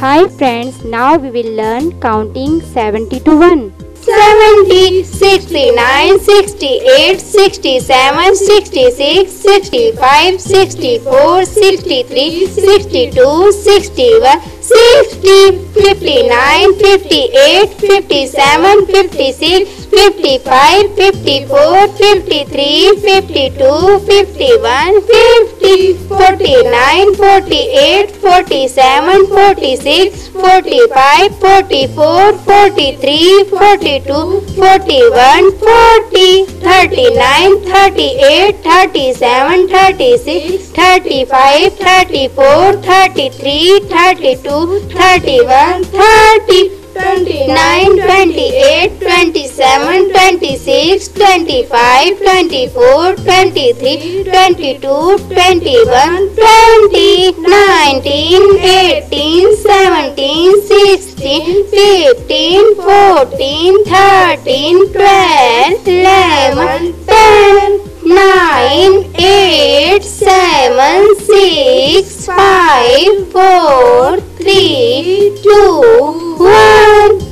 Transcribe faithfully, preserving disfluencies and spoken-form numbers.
Hi friends, now we will learn counting seventy to one. seventy, sixty-nine, sixty-eight, sixty-seven, sixty-six, sixty-five, sixty-four, sixty-three, sixty-two, sixty-one, sixty, fifty-nine, fifty-eight, fifty-seven, fifty-six, fifty-five, fifty-four, fifty-three, fifty-two, fifty-one, fifty, forty-nine, forty-eight, forty-seven, forty-six, forty-five, forty-four, forty-three, forty-two, forty-one, forty, thirty-nine, thirty-eight, thirty-seven, thirty-six, thirty-five, thirty-four, thirty-three, thirty-two, thirty-one, thirty, twenty-nine, twenty-eight, twenty-seven, twenty-six, twenty-five, twenty-four, twenty-three, twenty-two, twenty-one, twenty, nineteen, eighteen, seventeen, sixteen, fifteen, fourteen, thirteen, twelve, eleven, ten, nine, eight, seven, six, five, four, three, two, one.